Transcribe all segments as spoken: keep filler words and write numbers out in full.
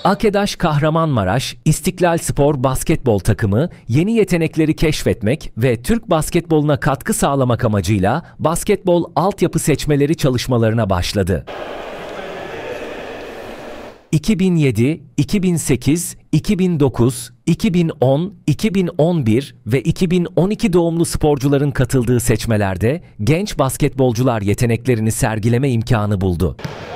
AKEDAŞ Kahramanmaraş İstiklal Spor Basketbol takımı yeni yetenekleri keşfetmek ve Türk basketboluna katkı sağlamak amacıyla basketbol altyapı seçmeleri çalışmalarına başladı. iki bin yedi, iki bin sekiz, iki bin dokuz, iki bin on, iki bin on bir ve iki bin on iki doğumlu sporcuların katıldığı seçmelerde genç basketbolcular yeteneklerini sergileme imkanı buldu.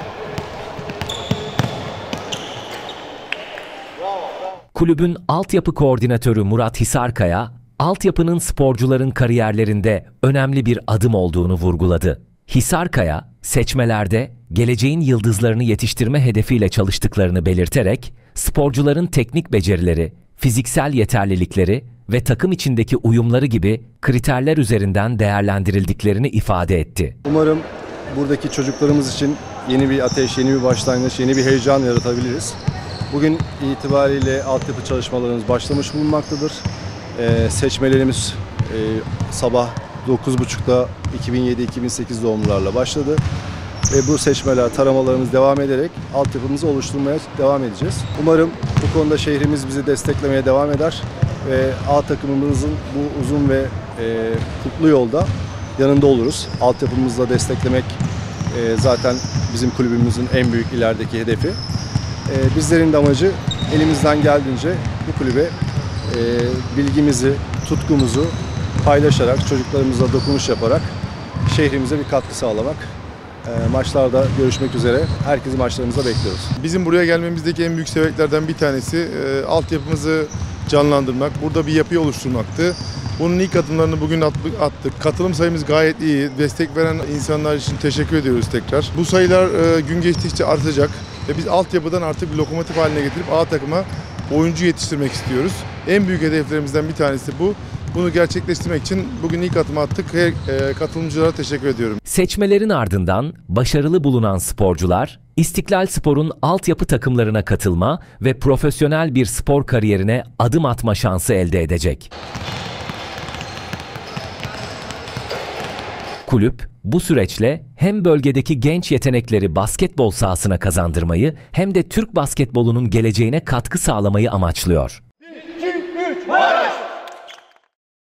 Kulübün altyapı koordinatörü Murat Hisarkaya, altyapının sporcuların kariyerlerinde önemli bir adım olduğunu vurguladı. Hisarkaya, seçmelerde geleceğin yıldızlarını yetiştirme hedefiyle çalıştıklarını belirterek, sporcuların teknik becerileri, fiziksel yeterlilikleri ve takım içindeki uyumları gibi kriterler üzerinden değerlendirildiklerini ifade etti. Umarım buradaki çocuklarımız için yeni bir ateş, yeni bir başlangıç, yeni bir heyecan yaratabiliriz. Bugün itibariyle altyapı çalışmalarımız başlamış bulunmaktadır. Ee, seçmelerimiz e, sabah dokuz buçukta iki bin yedi iki bin sekiz doğumlularla başladı. Ve bu seçmeler, taramalarımız devam ederek altyapımızı oluşturmaya devam edeceğiz. Umarım bu konuda şehrimiz bizi desteklemeye devam eder ve A takımımızın bu uzun ve e, kutlu yolda yanında oluruz. Altyapımızla desteklemek e, zaten bizim kulübümüzün en büyük ilerideki hedefi. E, bizlerin de amacı elimizden geldiğince bu kulübe e, bilgimizi, tutkumuzu paylaşarak, çocuklarımızla dokunuş yaparak şehrimize bir katkı sağlamak. E, maçlarda görüşmek üzere. Herkesi maçlarımıza bekliyoruz. Bizim buraya gelmemizdeki en büyük sebeplerden bir tanesi e, altyapımızı canlandırmak, burada bir yapıyı oluşturmaktı. Bunun ilk adımlarını bugün attık. Katılım sayımız gayet iyi. Destek veren insanlar için teşekkür ediyoruz tekrar. Bu sayılar e, gün geçtikçe artacak ve biz altyapıdan artık bir lokomotif haline getirip A takıma oyuncu yetiştirmek istiyoruz. En büyük hedeflerimizden bir tanesi bu. Bunu gerçekleştirmek için bugün ilk adımı attık. Her katılımcılara teşekkür ediyorum. Seçmelerin ardından başarılı bulunan sporcular, İstiklal Spor'un altyapı takımlarına katılma ve profesyonel bir spor kariyerine adım atma şansı elde edecek. Kulüp, bu süreçle hem bölgedeki genç yetenekleri basketbol sahasına kazandırmayı hem de Türk basketbolunun geleceğine katkı sağlamayı amaçlıyor.